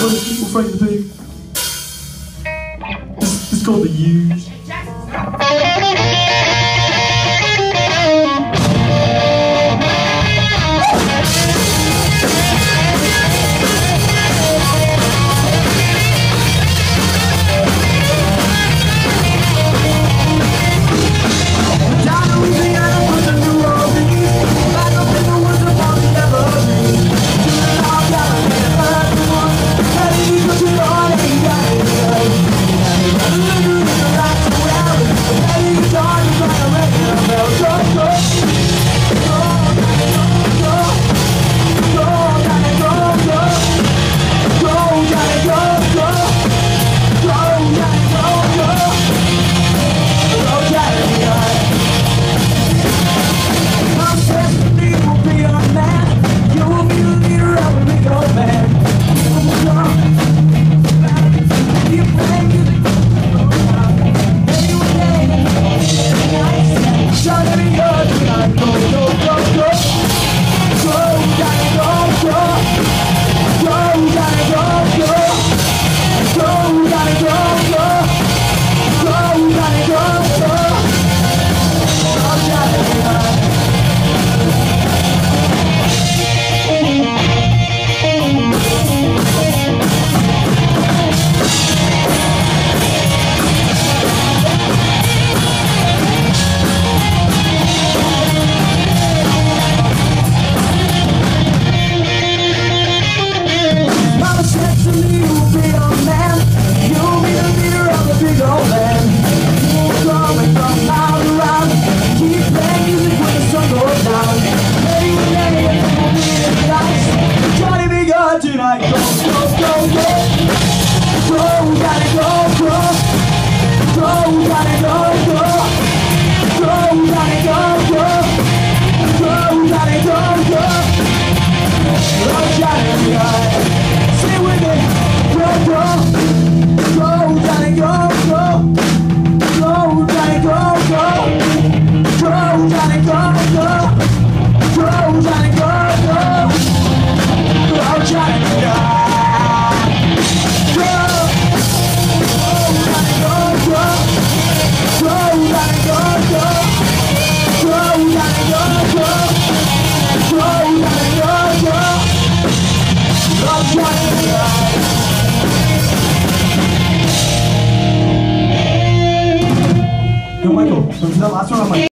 We'll frame the pig. It's called the U's. Tonight, go, go, go, go. Go, gotta go, go. Go, gotta go, go. Go, gotta go, go. Go, gotta go, go. Go, gotta go. Stay with me. Go, go. Go, gotta go, go. Go, gotta go, go. Go, gotta go, go. Go, gotta go, go. I'm trying to die. Go, gotta go, go. Go, gotta go, go. Go, gotta go, go. Go, gotta go, go. I'm trying to die. Yo, Michael, so that last one on my